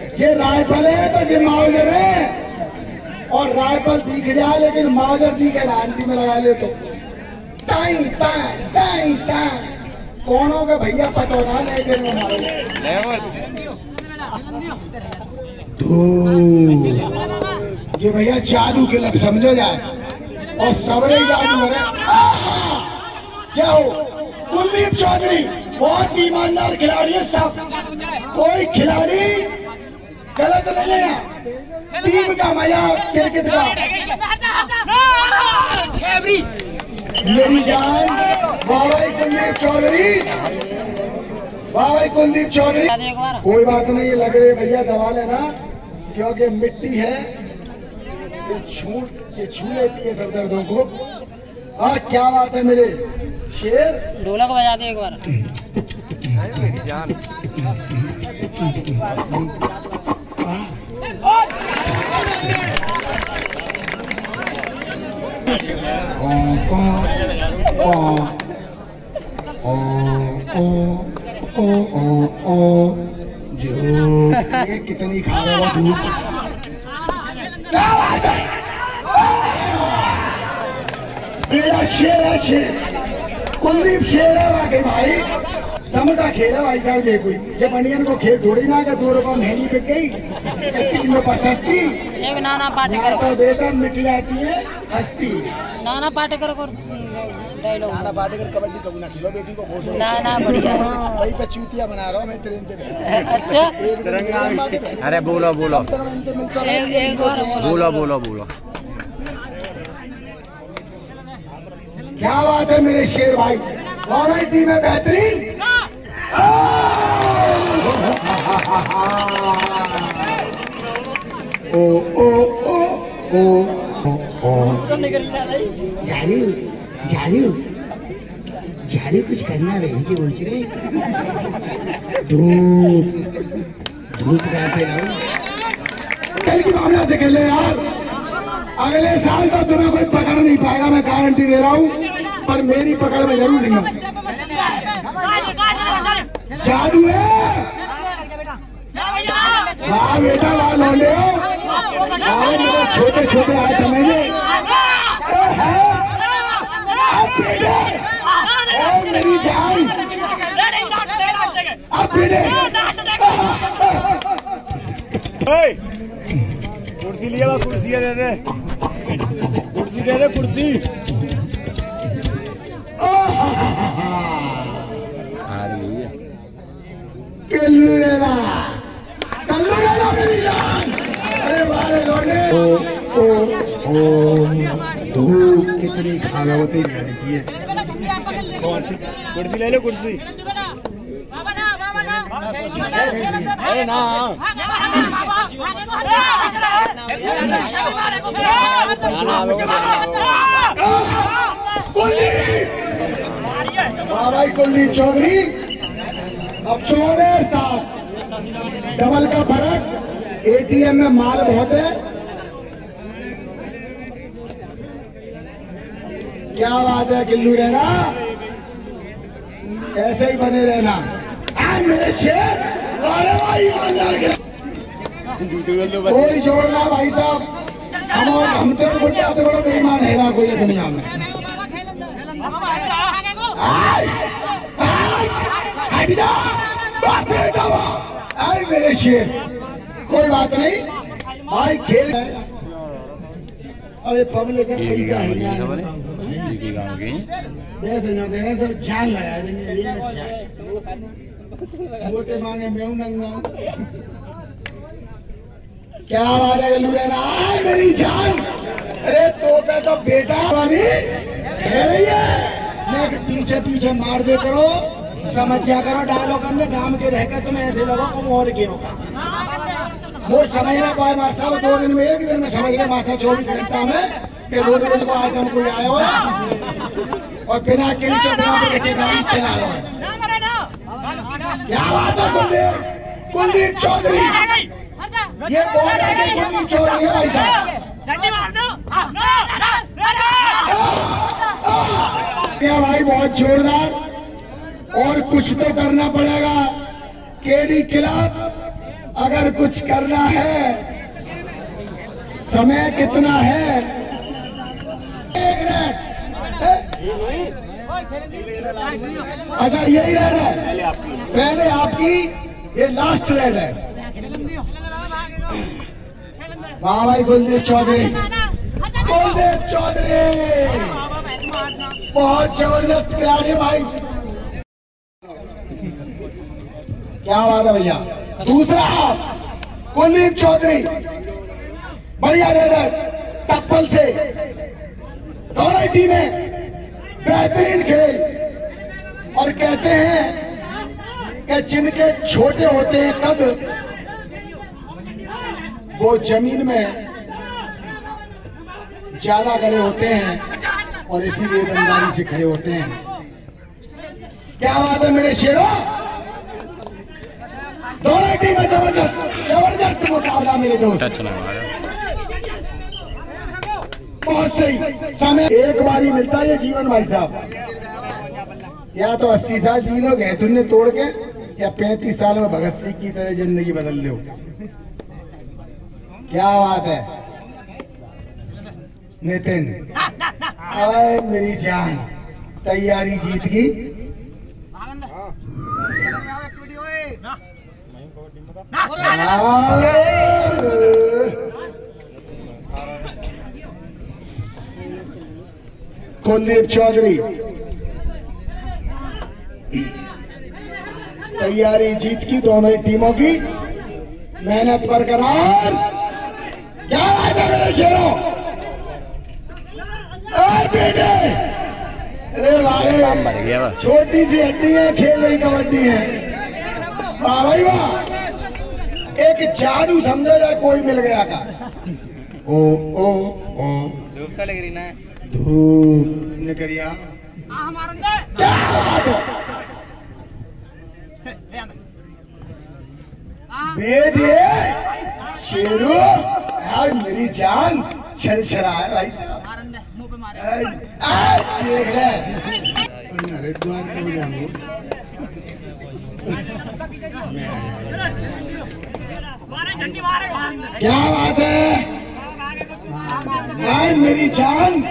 ये राइफल है तो ये माउजर है, और राइफल दिख जाए लेकिन माउजर दिखे ना आंटी में लगा ले तो टाइम टाइम टाइम टाइम कौन होगा भैया पता ना नहीं देर में मारोगे। ये भैया जादू के लग समझो जाए और सबरे जादू है। क्या हो कुलदीप चौधरी बहुत ईमानदार खिलाड़ी है सब, कोई खिलाड़ी गलत नहीं है, टीम का मजा क्रिकेट का। मेरी जान बाबा कुलदीप चौधरी, बाबा कुलदीप चौधरी कोई बात नहीं लग रही भैया दबा लेना क्योंकि मिट्टी है ये छू लेती है सब दर्दों को। क्या बात है मेरे शेर, ढोलक बजा दे एक बार। मेरी जान जो कितनी खा रहे हो दूध। क्या बात है मेरा शेर है, शेर कुलदीप शेर है वाकई भाई। समझता खेल है भाई साहब, ये कोई ये बनियन को खेल थोड़ी ना कि 2 रुपये महंगी बिक गई 3 रुपये सस्ती। एक नाना पाटेकर तो बेटा मिट जाती है हस्ती। नाना पाटेकर को डायलॉग। नाना पाटेकर कबड्डी कबू ना खेलो बेटी को घोषणा। नाना बढ़िया वही पे चूतिया बना रहा हूँ मैं ट्रेन पे। अच्छा अरे बोलो बोलो बोलो बोलो बोलो। क्या बात है मेरे शेर भाई, कौन है टीम है बेहतरीन। ओ ओ ओ ओ ओ जानू जानू जानू कुछ करना बहन की बोल रहे धूप धूप कैसे कल की भावना से खेल ले यार, अगले साल तो तुम्हें कोई पकड़ नहीं पाएगा मैं गारंटी दे रहा हूँ, पर मेरी पकड़ में जरूर नहीं हो। जादू है हाँ बेटा वहाँ लो ले मेरे छोटे छोटे आए समझे मेरी जान अब कुर्सी लिया कुर्सी दे दे, कुर्सी दे दे कुर्सी। कल्लू लेना मेरी जान। अरे वाले लौटे ओ ओ ओ धूप कितनी खानावती लड़की है। कुर्सी ले लो कुर्सी। अरे ना बाबा कुलदीप चौधरी अब 14 साल डबल का फर्क, एटीएम में माल बहुत है। क्या बात है किल्लू रहना, ऐसे ही बने रहना मेरे शेर। कोई जोड़ना भाई साहब, हम तो गुड्डा से बड़ा बेईमान है ना कोई दुनिया में। आई मेरे शेर कोई बात नहीं भाई खेल। अरे पब्लिक सब ध्यान लगा देंगे मांगे मैं नंगा। क्या बात है लूरेना मेरी जान। अरे तो पे तो बेटा वाली मैं पीछे पीछे मार दे करो, समझ क्या करो डायलॉग करने काम के रहकर तुम्हें ऐसे लगा और के होगा वो समझना पाए मासा 2 दिन में 1 दिन में समझ गए मासा 24 घंटा में कि रोज रोज को आइटम कोई आया हो और बिना किलचे बिना गाड़ी चला लो। क्या बात है कुलदीप चौधरी, ये कौन है कुलदीप चौधरी है भाई साहब। क्या भाई बहुत जोरदार, और कुछ तो करना पड़ेगा। केडी खिलाफ अगर कुछ करना है, समय कितना है? 1 मिनट। अच्छा यही रेड है, पहले आपकी, ये लास्ट रेड है। वाह भाई कुलदीप चौधरी, कुलदीप चौधरी बहुत जबरदस्त खिलाड़ी भाई, क्या बात है भैया। दूसरा कुलदीप चौधरी बढ़िया रेडर, टप्पल से दोनों टीमें बेहतरीन खेल। और कहते हैं कि जिनके छोटे होते हैं कद, वो जमीन में ज्यादा गड़े होते हैं और इसीलिए ईमानदारी से खड़े होते हैं। क्या बात है मेरे शेरों, दोनों टीमें जबरदस्त मुकाबला मेरे दोस्त, बहुत सही। समय एक बार ही मिलता है ये जीवन भाई साहब, या तो 80 साल जी लो गैठुन ने तोड़ के, या 35 साल में भगत सिंह की तरह जिंदगी बदल लो। क्या बात है नितिन, अरे मेरी जान, तैयारी जीत की। कुलदीप चौधरी तैयारी जीत की, दोनों ही टीमों की मेहनत बरकरार। क्या बात है मेरे शेरों, बेटे, अरे भाई छोटी सी हड्डी है, खेल रही कबड्डी है। वाह भाई वाह, एक जादू समझा जाए, कोई मिल गया का। ओ ओ ओ धूप लग रही ना, धूप निकलिया, क्या बात है बेटे, शेरू आज मेरी जान छड़छड़ा है भाई साहब। देख रहे हरिद्वार को जाऊंगा, क्या बात है आज मेरी जान।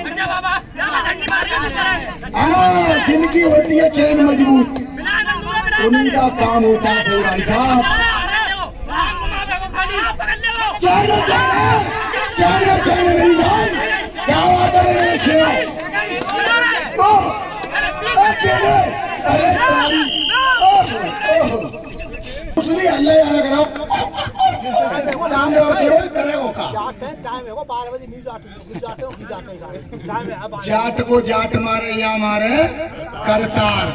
हाँ, जिनकी होती है चैन मजबूत, उनका काम होता है भाई साहब। चलो चलो चलो चलो मेरी जान, क्या बात है मेरे शेर। अरे उसने हल्ला याद करो, सामने और केवल करेगो का जाट को जाट मारे या मारे करतार।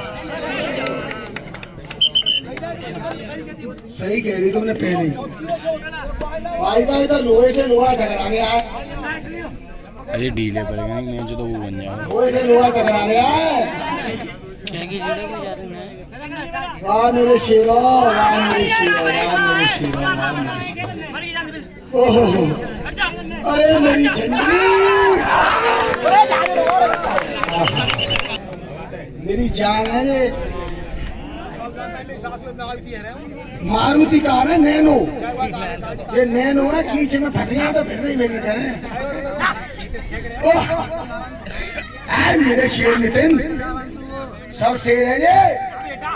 सही कह रही तुमने पहले भाई साहब, तो लोहे से लोहा टकरा गया है। अरे डीले पड़ेगा नहीं जो तो वो बन जाएगा, लोहे से लोहा टकरा गया है। वाह मेरे शेरों, वाह मेरे शेरों, वाह मेरे शेरों। ओहो, अरे मेरी झंडी, मेरी जान है। मारुति कार है, नैनो, ये नैनो है, कीच में फंस गया तो फिर नहीं मेरी करें। मेरे शेर नितिन, सब शेर है ये।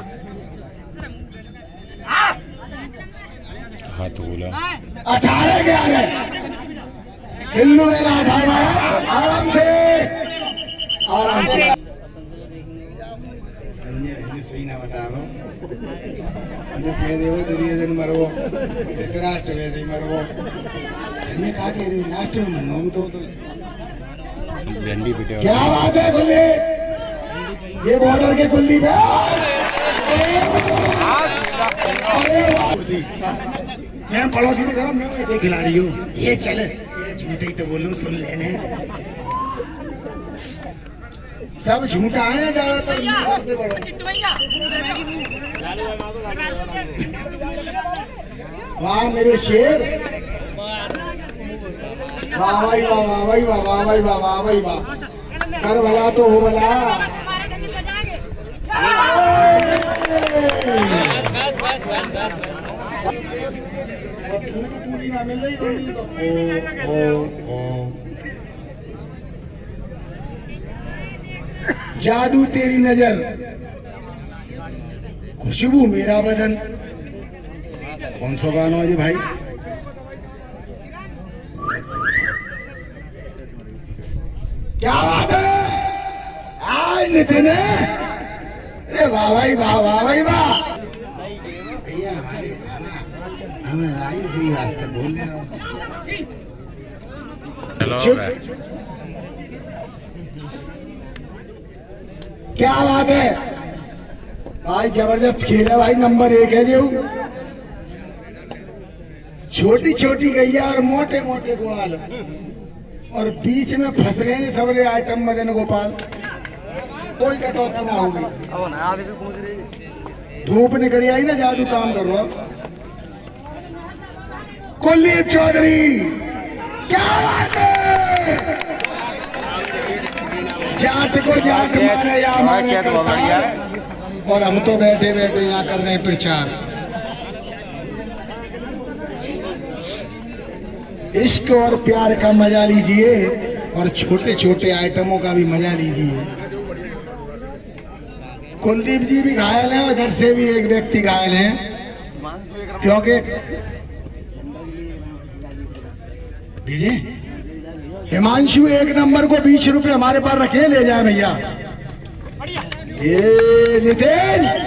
हाथ बोला 18 के आगे हिल्लू में 18, आराम से आराम से। सही ना बता रहा वो कह दे वो दुर्योधन मरो, धृतराष्ट्र वैसे ही मरो। कहा कह रही लास्ट में मनो तो भिंडी पिटे। क्या बात है कुलदीप, ये बॉर्डर के कुलदीप है। मैं पड़ोसी से कहा मैं ऐसे खिलाड़ी हूँ, ये चले, ये झूठे ही तो बोलूं, सुन लेने। सब झूठा है ज्यादातर। वाह मेरे शेर, वाह भाई वाह, वाह भाई वाह, वाह भाई वाह, वाह भाई वाह। कर भला तो हो भला। पूरी ना मिल रही ओ जादू तेरी नजर, खुशबू मेरा बदन। कौन सा गाना है जी भाई? क्या बात है आज नितिन, अरे वाह भाई वाह, वाह भाई वाह। भैया हमें लाइव से बात कर बोल रहे हो। क्या बात है भाई, जबरदस्त खेल है भाई, नंबर 1 है जो। छोटी छोटी गैया और मोटे मोटे ग्वाल, और बीच में फंस गए हैं सबरे आइटम मदन गोपाल। कोई कटौती ना होगी। धूप निकली आई ना, जादू काम कर रहा। कुलदीप चौधरी, क्या बात है, जाट को जाट माने या माने करता है। और हम तो बैठे बैठे यहाँ कर रहे हैं प्रचार। इश्क और प्यार का मजा लीजिए, और छोटे छोटे आइटमों का भी मजा लीजिए। कुलदीप जी भी घायल हैं, और इधर से भी एक व्यक्ति घायल हैं, क्योंकि हिमांशु 1 नंबर को 20 रुपए हमारे पास रखे, ले जाए भैया। ये नितिन